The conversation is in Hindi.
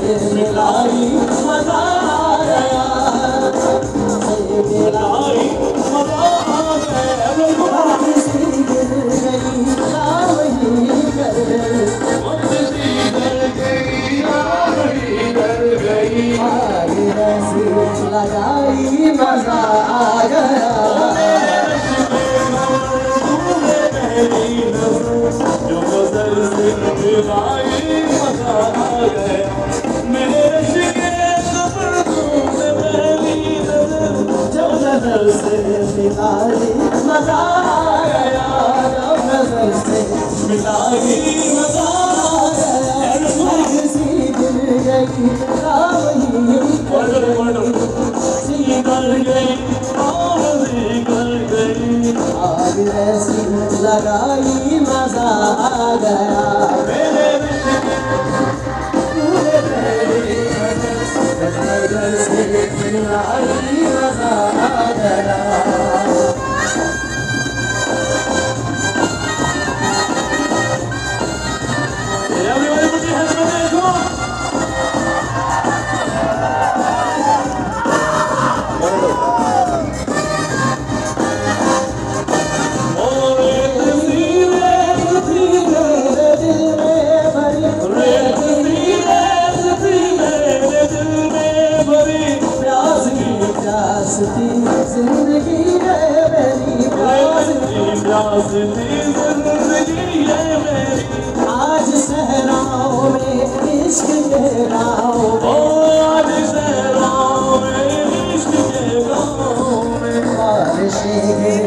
मिलाई मजा आ गया, मिलाई मजा आ गया। किसी गिर गई वही कर गई, किसी कर गई वही कर गई। आगे ऐसी लगाई मजा आ गया, जो गजल से मिलाई मजा आ गया। मेरे शिके कब्र तूने पहली नजर, जो गजल से मिलाई मजा आ गया, जो गजल से मिलाई मजा आ गया। किसी गिर गई वही कर गई, वही कर गई। आग ऐसी लगाई मजा आ गया, मेरे गजल से मिलाई मजा आ गया। Everybody put your hands together, come on. जिंदगी है मेरी जिंदगी है मेरी, आज सहराओं में इश्क के राहों, आज सहराओं में इश्क के राहों में बारिशें